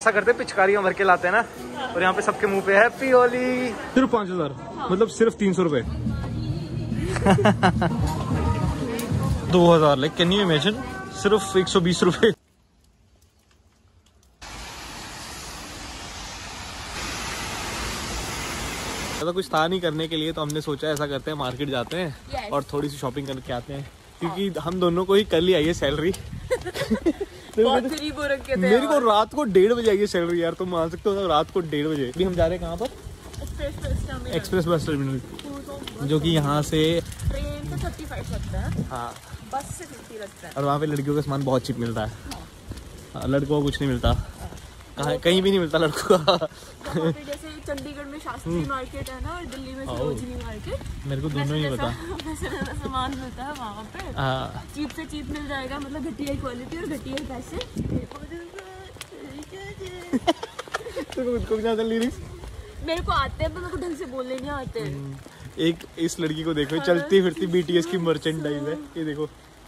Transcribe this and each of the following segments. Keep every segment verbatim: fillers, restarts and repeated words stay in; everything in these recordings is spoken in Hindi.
ऐसा करते पिचकारियां भर के लाते हैं ना, और यहाँ पे सबके मुंह पे हैप्पी होली। सिर्फ पाँच हजार मतलब सिर्फ तीन सौ रुपए दो हजार लाइक कैन यू इमेजिन, सिर्फ एक सौ बीस रुपए। तो कुछ था नहीं करने के लिए, तो हमने सोचा ऐसा करते हैं मार्केट जाते हैं yes. और थोड़ी सी शॉपिंग करके आते हैं, क्योंकि हम दोनों को ही कल ही आई है सैलरी बहुत गरीब हो रखे थे मेरे को रात को डेढ़ बजे आई है सैलरी यार, तुम मान सकते हो रात को डेढ़ बजे। अभी हम जा रहे हैं कहाँ पर? एक्सप्रेस बस टर्मिनल, जो कि यहाँ से ट्रेन से थर्टी फाइव लगता है, हाँ बस से फिफ्टी लगता है। और वहाँ पे लड़कियों का सामान बहुत चीप मिलता है, लड़कों को कुछ नहीं मिलता, कहीं कहीं भी नहीं मिलता लड़कों का जैसे चंडीगढ़ में शास्त्री मार्केट है ना, और दिल्ली में सरोजनी मार्केट, मेरे को दोनों ही पता सामान मिलता है वहाँ पे, चीप से चीप मिल जाएगा, मतलब घटिया क्वालिटी और घटिया पैसे। मेरे को आते हैं पर मेरे को ढंग से बोलने नहीं आते। एक इस लड़की को देखो, चलती फिरती बीटीएस की मर्चेंडाइज है, ये देखो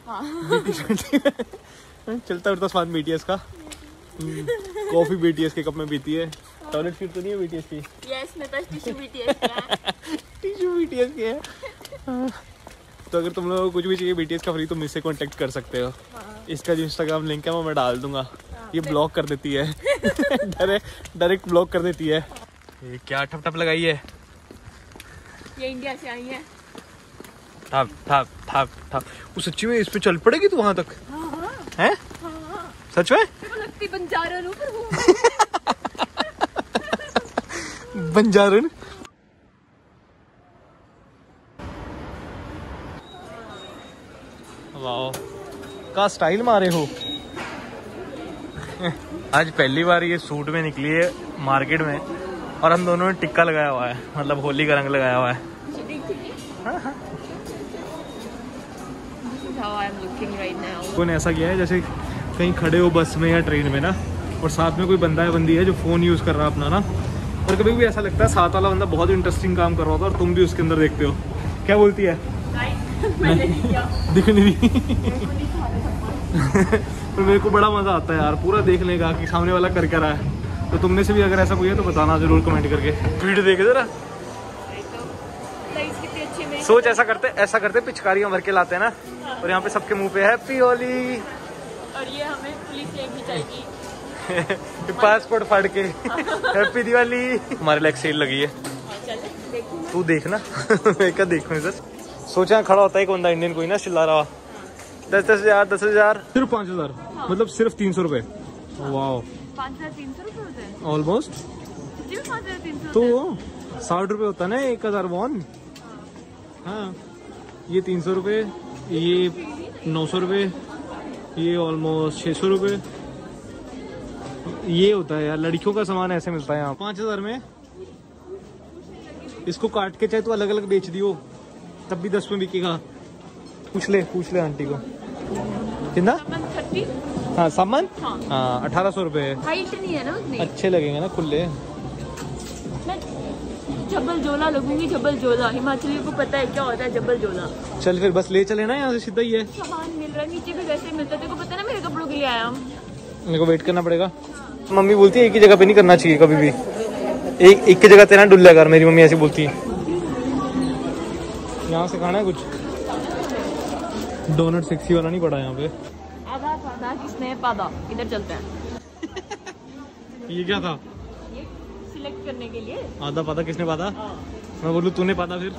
चलता फिरता सामान बीटीएस का, कॉफी बीटीएस के कप में पीती है। टॉयलेट सीट तो नहीं है बीटीएस की? यस, मेरे पास टिश्यू बीटीएस का है टिश्यू बीटीएस की है। तो अगर तुम लोगों को कुछ भी चाहिए बीटीएस का फ्री, तो मुझसे कांटेक्ट कर सकते हो। इसका जो इंस्टाग्राम लिंक है वो मैं डाल दूंगा। ये ब्लॉक कर देती है डायरेक्ट डायरेक्ट ब्लॉक कर देती है। ये क्या ठप ठप लगाई है? ये इंडिया से आई है। ठप ठप ठप ठप। वो सच्ची में इस पे चल पड़ेगी तू वहां तक? हैं? सच में? बंजारन बंजारन वाओ, का स्टाइल मारे हो आज पहली बार ये सूट में निकली है मार्केट में, और हम दोनों ने टिक्का लगाया हुआ है, मतलब होली का रंग लगाया हुआ है। कौन ऐसा किया है जैसे कहीं खड़े हो बस में या ट्रेन में ना, और साथ में कोई बंदा है बंदी है जो फोन यूज कर रहा है अपना ना, और कभी भी ऐसा लगता है साथ वाला बंदा बहुत इंटरेस्टिंग काम कर रहा होता है और तुम भी उसके अंदर देखते हो। क्या बोलती है? मैंने नहीं किया। दिख नहीं रही तो मेरे को बड़ा मजा आता है यार पूरा देखने का कि सामने वाला कर क्या रहा है। तो तुम में से भी अगर ऐसा कोई है तो बताना जरूर कमेंट करके। वीडियो देखे जरा, सोच ऐसा करते ऐसा करते पिचकारियां भर के लाते हैं ना, और यहाँ पे सबके मुंह पे हैप्पी होली, और ये हमें पुलिस लेके जाएगी पासपोर्ट फाड़ के हैप्पी दिवाली। हमारे लिए सेल लगी है, तू देखना मैं क्या देखूं इधर। सोचा खड़ा होता है एक बंदा इंडियन कोई ना चिल्ला रहा, दस दस हजार दस हजार सिर्फ पाँच हजार मतलब सिर्फ तीन सौ रुपए। वाओ, पाँच हजार तीन सौ रुपए होते हैं ऑलमोस्ट। तो साठ रुपए होता है ना एक हजार वॉन। हाँ, ये तीन सौ रुपये, ये नौ सौ रुपये, ये ऑलमोस्ट छः सौ रुपये। ये होता है यार, लड़कियों का सामान ऐसे मिलता है यहाँ। पाँच हजार में इसको काट के चाहे तो अलग अलग बेच दियो तब भी दस में बिकेगा। पूछ ले पूछ ले आंटी को कितना। हाँ सामान, हाँ अठारह सौ रुपये। हाइट नहीं है ना उतनी। अच्छे लगेंगे ना खुले। जबल जोला लगूंगी, जबल जोला हिमाचली को पता है क्या होता है जबल जोला। चल फिर बस ले चले ना यहाँ से, सीधा ही है। सामान मिल रहा है नीचे भी वैसे मिलता है, तेरे को पता है ना मेरे कपड़ों के लिए आया हूँ। मेरे को वेट करना पड़ेगा। मम्मी बोलती है एक ही जगह पे नहीं करना चाहिए कभी भी, एक एक की जगह तेरा डुल्ला कर, मेरी मम्मी ऐसी बोलती है। यहाँ से खाना है कुछ डोनट सेक्सी वाला नहीं पड़ा यहाँ पे। आधा पादा किसने पादा, इधर चलते हैं ये क्या था? ये सिलेक्ट करने के लिए। आधा पादा किसने पादा? मैं बोलूँ तूने पादा फिर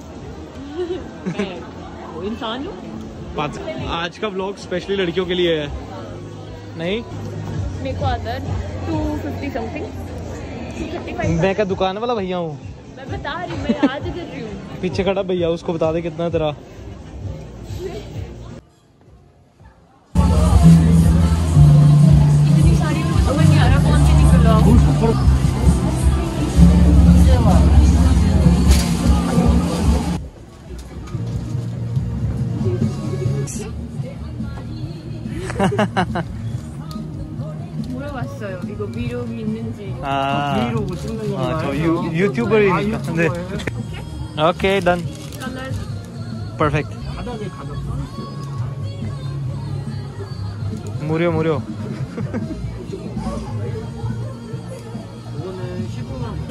वो इंसान हूँ। आज का ब्लॉग स्पेशली लड़कियों के लिए है। नहीं मेरे को आता है टू फिफ्टी समथिंग। मैं क्या दुकान वाला भैया हूँ? मैं बता रही हूँ, मैं आज कर रही हूँ। पीछे खड़ा भैया, उसको बता दे कितना तेरा। इतनी सारी मुझे समझ नहीं आ रहा कौन सी निकला। 물어봤어요. 이거 미력이 있는지. 아, 브이로그 찍는 거. 아, 저 유, 유튜버이니까. 네. 오케이, done. Perfect. 바닥에 가볍다. 무료 무료.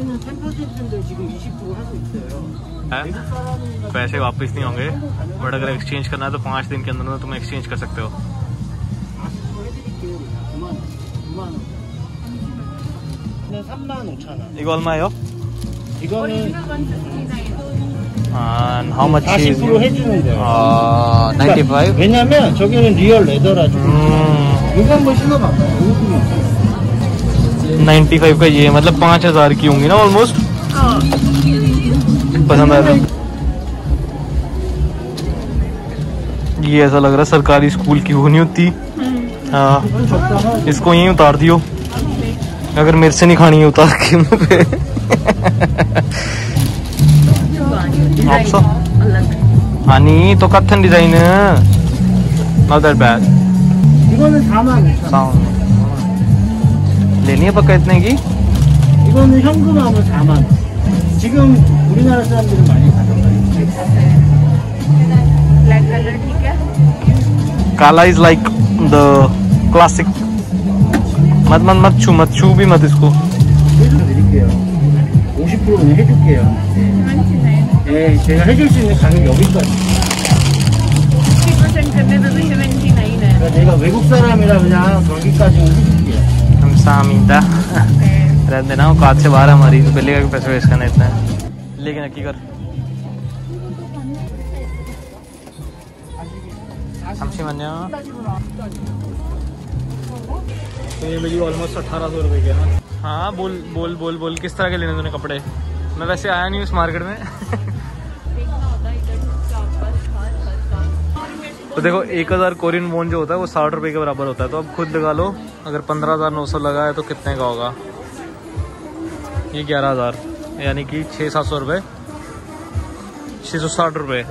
पैसे वापस नहीं होंगे, बट अगर एक्सचेंज करना है तो पाँच दिन के अंदर तुम एक्सचेंज कर सकते हो। 이거 얼마예요? 이거는 And how much 사십 is 퍼센트 해주는 거예요. uh, ninety-five? 왜냐면 저기는 리얼 레더라. Hmm, 이거 한번 신어봐봐요. ninety-five का ये मतलब पाँच हजार की होंगी ना ऑलमोस्ट। पसंद आया था। ये ऐसा लग रहा है सरकारी स्कूल की वो नहीं होती। हाँ, इसको यहीं उतार दियो, अगर मेरे से नहीं खानी है उतार के मुँह पे। आपसा 아니 똑같은 디자인은 not that bad। 이거는 사만 오천 원. लेनी है पक्का इतने की? 이거는 현금하면 사만 원. 지금 우리나라 사람들은 많이 가져가요. ब्लैक कलर ठीक है। काला is like the classic। मत मत मत छू मत छू भी मत इसको। 드릴게요. 오십 퍼센트 그냥 해줄게요. 예, 제가 해줄 수 있는 가격 여기까지. फिफ्टी परसेंट करने पे भी सेवेंटी नाइन है। 그러니까 내가 외국 사람이라 그냥 거기까지는 해줄게요. हम सामीदा रहते देना वो काज से बाहर हमारी तो पहले का पैसे वेस्ट करना इतना है। लेकिन नक्की कर 잠시만요। तो ये मेरी ऑलमोस्ट अठारह सौ रुपये के ना। हाँ बोल बोल बोल बोल किस तरह के लेने तूने कपड़े? मैं वैसे आया नहीं उस मार्केट में। तो देखो एक हजार कोरियन वोन जो होता है वो साठ रुपए के बराबर होता है, तो अब खुद लगा लो अगर पंद्रह हजार नौ सौ लगा है तो कितने का होगा। ये ग्यारह हजार यानी कि छः सात सौ रुपये, छः सौ साठ रुपये।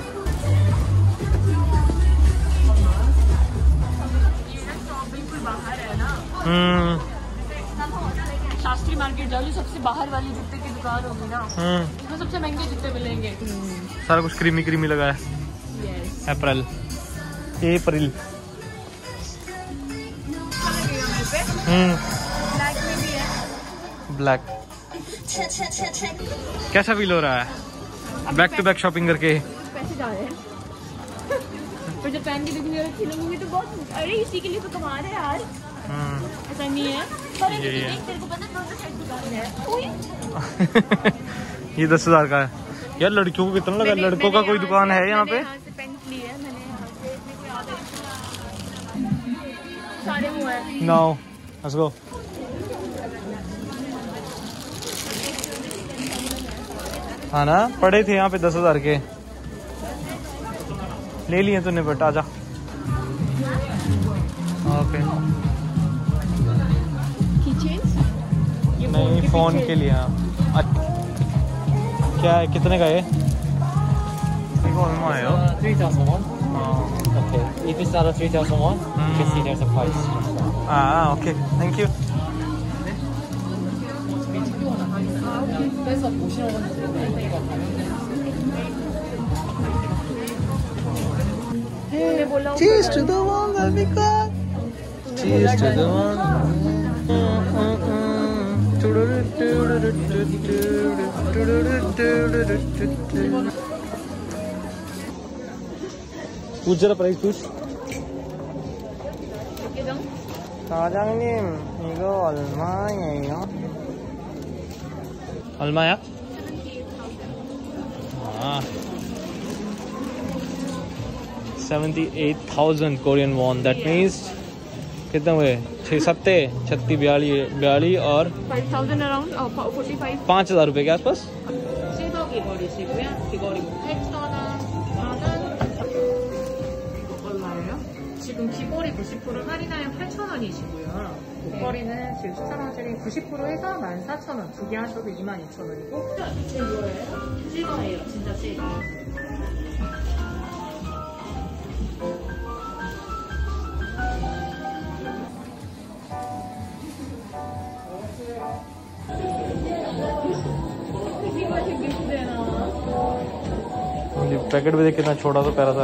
हम्म शास्त्री मार्केट जाओ, सबसे बाहर वाली जूते की दुकान होगी ना, उसमें सबसे महंगे जूते मिलेंगे। सारा कुछ क्रीमी क्रीमी लगा है। अप्रैल अप्रैल हम्म ब्लैक में भी है। ब्लैक कैसा फील हो रहा है बैक टू बैक शॉपिंग करके? पैसे जा रहे हैं पर जब पहन के देखूंगी और अच्छी लगूंगी तो बहुत, अरे इसी के लिए तो कमा रहे हैं यार। ऐसा नहीं है पर ये ये देख, तेरे को पता है दोनों साइड दुकान है। ये दस हजार का है यार। लड़कियों को कितना लगा? लड़कों का कोई दुकान है यहाँ पे? पेंट ली है मैंने यहाँ से, मेरे को याद है सारे वो है। No let's go. हाँ ना पड़े थे यहाँ पे दस हजार के, ले लिए तूने बट आजा। ओके नहीं फोन के लिए। क्या है कितने का है? 이거 얼마예요? three thousand won. 어. Okay. If it's out of three thousand won, you can see there's a price. 아 오케이 땡큐. Cheers to the one that we got. Cheers to the one. पूछ जरा प्राइस पूछ। 사장님 이거 얼마예요? 얼마야? 아, seventy-eight thousand Korean won. That means कितने हुए? छः सत्ते छत्तीस बयाली बयाली और five thousand around forty five पाँच हजार रुपये के आसपास। 시도 귀걸이시고요. 귀걸이 팔천 원은 얼마예요? 지금 귀걸이 구십 퍼센트 할인하여 팔천 원이시고요. 목걸이는 지금 십삼 원짜리 구십 퍼센트 해서 만 사천 원. 두 개 하셔도 이만 이천 원이고. 이게 뭐예요? 실버예요. 진짜 실버. पैकेट भी देख कितना छोटा सा प्यारा था।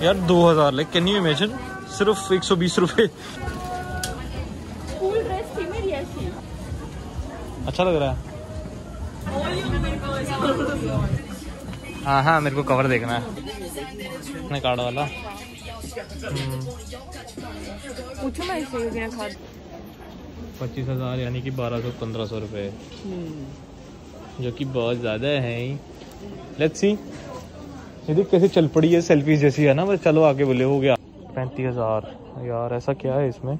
यार दो हजार ले, कैन यू इमेजिन? सिर्फ एक सौ बीस रुपए। स्कूल ड्रेस थी मेरी ऐसी। अच्छा लग रहा है। हाँ हाँ मेरे को कवर देखना है अपने कार्ड वाला। पूछो मैं इसे खा। पच्चीस हजार यानी कि बारह सौ पंद्रह सौ रुपये, जो कि बहुत ज़्यादा है। लेट्स सी, ये देख कैसे चल पड़ी है, सेल्फी जैसी है ना। बस चलो आगे बोले, हो गया। पैंतीस हजार यार, ऐसा क्या है इसमें?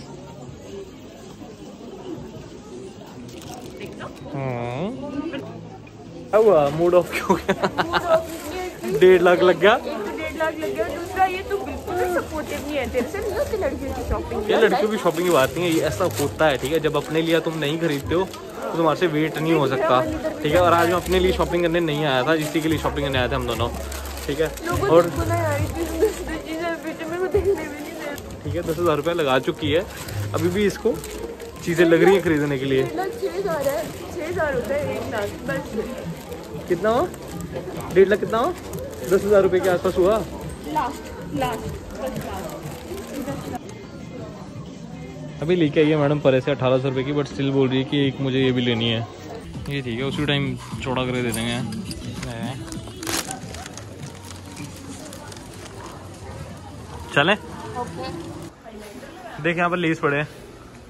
क्या हुआ, मूड ऑफ क्यों गया? डेढ़ लाख लग गया। डेढ़ लाख लग गया। दूसरा ये तो बिल्कुल सपोर्टिव नहीं है तेरे से, नहीं होती लड़कियों की शॉपिंग। ये लड़कियों की शॉपिंग की बात नहीं है, ये ऐसा होता है, ठीक है। जब अपने लिए तुम नहीं खरीदते हो तो तुम्हारे से वेट नहीं हो सकता, ठीक है। और आज मैं अपने लिए शॉपिंग करने नहीं आया था, इसी के लिए शॉपिंग करने आया था हम दोनों, ठीक है। और ठीक है, दस हजार रुपया लगा चुकी है, अभी भी इसको चीजें लग रही है खरीदने के लिए। कितना हो? डेढ़ लाख कितना हो? दस हजार रुपये के आसपास हुआ। लास्ट लास्ट अभी लेके आई है मैडम परे से अठारह सौ रुपये की, बट स्टिल बोल रही है कि एक मुझे ये भी लेनी है। ये ठीक है, उसी टाइम चौड़ा करके दे देंगे। चलें? देख यहाँ पर लेस पड़े हैं।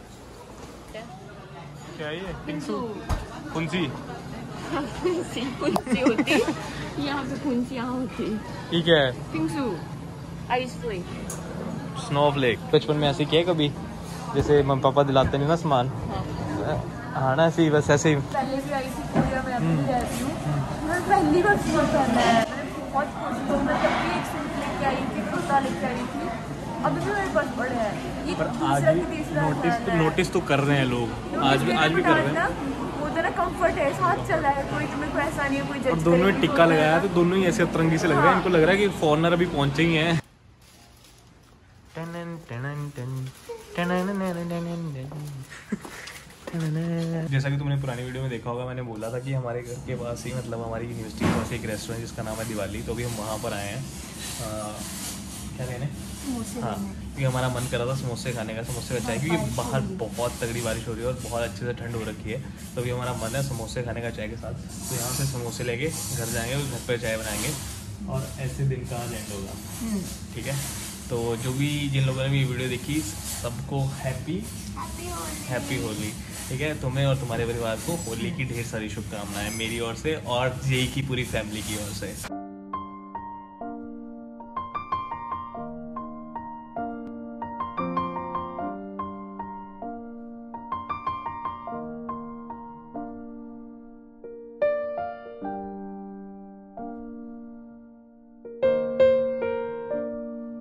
क्या ये? पिंसू। फुंसी फुंसी फुंसी होती यहाँ पे, फुंसी यहाँ होती। ये क्या है? पिंसू आइस फ्लेक। स्नोफ्लेक। बचपन में ऐसे किया कभी, जैसे मम्मी पापा दिलाते नहीं ना सामान? हाँ ना, ऐसे ही, बस ऐसे ही। पहले भी आई थी कोरिया में, अभी भी रहती हूँ। मैं पहली बार सूट पहना है, बहुत खुश हूँ। मैं जब भी एक सूट लेके आई थी, कुर्ता लेके आई थी, अभी भी मेरे पास पड़े हैं। ये पर आज भी नोटिस तो नोटिस तो कर रहे हैं लोग, आज भी आज भी कर रहे हैं। वो जरा कंफर्ट है, साथ चल रहा है, कोई तुम्हें को ऐसा नहीं है, कोई जज और दोनों ने टिक्का लगाया है, तो दोनों ही ऐसे अतरंगी से लग रहा है। इनको लग रहा है कि फॉरनर अभी पहुंचे ही हैं। जैसा कि तुमने पुरानी वीडियो में देखा होगा, मैंने बोला था कि हमारे घर के पास ही, मतलब हमारी यूनिवर्सिटी के पास एक रेस्टोरेंट जिसका नाम है दिवाली, तो अभी हम वहाँ पर आए हैं। आ, क्या कहने? हाँ, क्योंकि हमारा मन कर रहा था समोसे खाने का, समोसे का चाय, क्योंकि बाहर बहुत तगड़ी बारिश हो रही है और बहुत अच्छे से ठंड हो रखी है। तो अभी हमारा मन है समोसे खाने का चाय के साथ। तो यहाँ से समोसे लेके घर जाएंगे और घर पर चाय बनाएंगे, और ऐसे दिन का आज एंड होगा, ठीक है। तो जो भी जिन लोगों ने भी वीडियो देखी, सबको हैप्पी हैप्पी होली, ठीक है। तुम्हें और तुम्हारे परिवार को होली की ढेर सारी शुभकामनाएं मेरी ओर से और जेई की पूरी फैमिली की ओर से।